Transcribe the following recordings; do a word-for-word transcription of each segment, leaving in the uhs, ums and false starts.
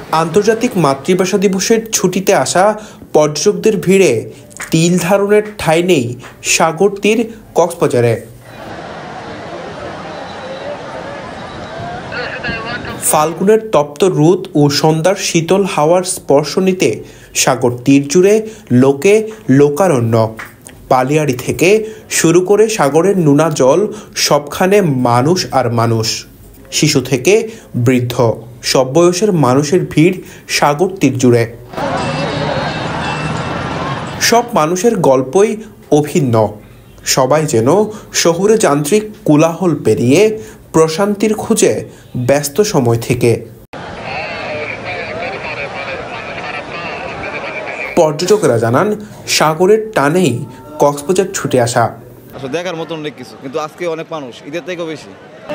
আন্তর্জাতিক মাতৃভাষা দিবসের ছুটিতে আসা পর্যটকদের ভিড়ে তিল ধারণের ঠাঁই নেই সাগর তীর কক্সবাজারে। ফাল্গুনের তপ্ত রোদ ও সন্ধ্যার শীতল হাওয়ার স্পর্শ নিতে সাগর তীর জুড়ে লোকে লোকারণ্য। পালিয়াড়ি থেকে শুরু করে সাগরের নোনা জল, সবখানে মানুষ আর মানুষ। শিশু থেকে বৃদ্ধ সব বয়সের মানুষের ভিড় সাগর তীর জুড়ে। সব মানুষের গল্পই অভিন্ন। সবাই যেন শহুরে যান্ত্রিক কোলাহল পেরিয়ে প্রশান্তির খুঁজে ব্যস্ত সময় থেকে। পর্যটকেরা জানান, সাগরের টানেই কক্সবাজার ছুটে আসা। দেখার মতো অনেক কিছু, কিন্তু আজকে অনেক মানুষ ঈদের থেকেও বেশি।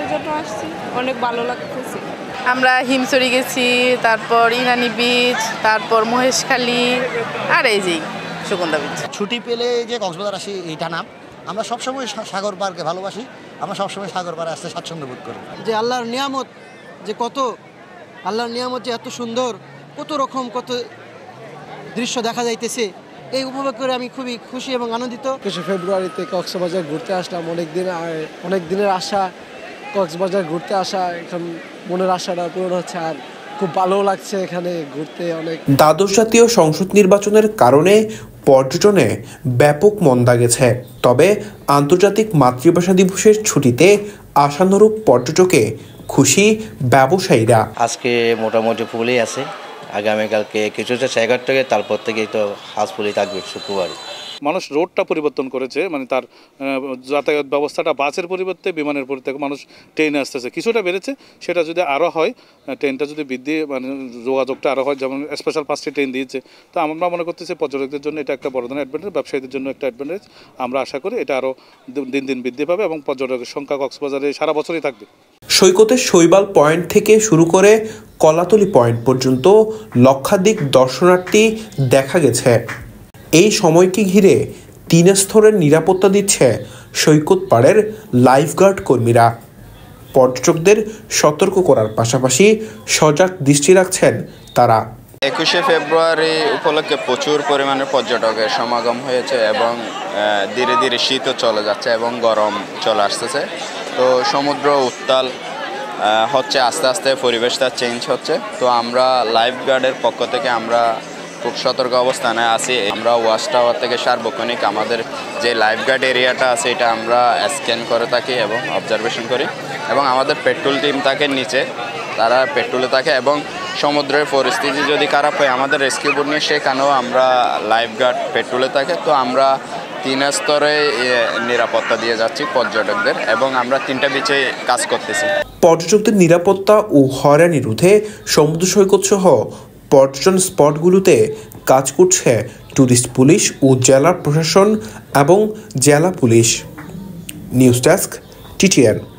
অনেক ভালো লাগতেছে। আমরা হিমছড়ি গেছি, তারপর ইনানি বিচ, তারপর মহেশখালী, আর এই যে সুগন্ধা বিচ। ছুটি পেলে যে কক্সবাজার আসি এইটা নাম। আমরা সবসময় সাগর পার্কে ভালোবাসি, আমরা সবসময় সাগর পাড়ে আসতে স্বাচ্ছন্দ্য বোধ করি। যে আল্লাহর নিয়ামত যে কত, আল্লাহর নিয়ামত যে এত সুন্দর, কত রকম কত দৃশ্য দেখা যাইতেছে, এই উপভোগ করে আমি খুবই খুশি এবং আনন্দিত। একুশে ফেব্রুয়ারিতে কক্সবাজার ঘুরতে আসলাম, অনেক দিন অনেক দিনের আশা কক্সবাজার ঘুরতে আসা, এখন মনের আশাটা পূরণ হচ্ছে, আর খুব ভালো লাগছে এখানে ঘুরতে। অনেক দ্বাদশ জাতীয় সংসদ নির্বাচনের কারণে পর্যটনে ব্যাপক মন্দা গেছে, তবে আন্তর্জাতিক মাতৃভাষা দিবসের ছুটিতে আশানুরূপ পর্যটকে খুশি ব্যবসায়ীরা। আজকে মোটামুটি ফুলই আছে, আগামীকালকে কিছুটা জায়গার থেকে, তারপর থেকেই তো হাঁস ফুলই থাকবে শুক্রবার। মানুষ রোডটা পরিবর্তন করেছে, মানে তার যাতায়াত ব্যবস্থাটা বাসের পরিবর্তে বিমানের পরিবর্তে মানুষ ট্রেনে আসতেছে, কিছুটা বেড়েছে। সেটা যদি আরও হয়, ট্রেনটা যদি বৃদ্ধি, মানে যোগাযোগটা আরও হয়, যেমন স্পেশাল পাঁচটি ট্রেন দিয়েছে, তো আমরা মনে করতেছি পর্যটকদের জন্য এটা একটা বড় ধরনের অ্যাডভান্টেজ, ব্যবসায়ীদের জন্য একটা অ্যাডভান্টেজ। আমরা আশা করি এটা আরও দিন দিন বৃদ্ধি পাবে এবং পর্যটকের সংখ্যা কক্সবাজারে সারা বছরই থাকবে। সৈকতের শৈবাল পয়েন্ট থেকে শুরু করে কলাতলি পয়েন্ট পর্যন্ত লক্ষাধিক দর্শনার্থী দেখা গেছে। এই সময়কে ঘিরে তিন স্তরের নিরাপত্তা দিচ্ছে সৈকত পাড়ের লাইফগার্ড কর্মীরা। পর্যটকদের সতর্ক করার পাশাপাশি সজাগ দৃষ্টি রাখছেন তারা। একুশে ফেব্রুয়ারি উপলক্ষে প্রচুর পরিমাণে পর্যটকের সমাগম হয়েছে এবং ধীরে ধীরে শীতও চলে যাচ্ছে এবং গরম চলে আসতেছে। তো সমুদ্র উত্তাল হচ্ছে, আস্তে আস্তে পরিবেশটা চেঞ্জ হচ্ছে। তো আমরা লাইফগার্ডের পক্ষ থেকে আমরা খুব সতর্ক অবস্থানে আছি। আমরা ওয়াচ টাওয়ার থেকে সার্বক্ষণিক আমাদের যে লাইফগার্ড এরিয়াটা আছে এটা আমরা স্ক্যান করে থাকি এবং অবজারভেশন করি, এবং আমাদের পেট্রোল টিম থাকে নিচে, তারা পেট্রোলে থাকে, এবং সমুদ্রের পরিস্থিতি যদি খারাপ হয় আমাদের রেস্কিউ বোট নিয়ে সেখানেও আমরা লাইফগার্ড পেট্রোলে থাকে। তো আমরা তিন স্তরে নিরাপত্তা দিয়ে যাচ্ছি পর্যটকদের, এবং আমরা তিনটা বিচে কাজ করতেছি। পর্যটকদের নিরাপত্তা ও হয়রানি রোধে সমুদ্র সৈকত সহ পর্যটন স্পটগুলোতে কাজ করছে ট্যুরিস্ট পুলিশ ও জেলা প্রশাসন এবং জেলা পুলিশ। News desk, T T N.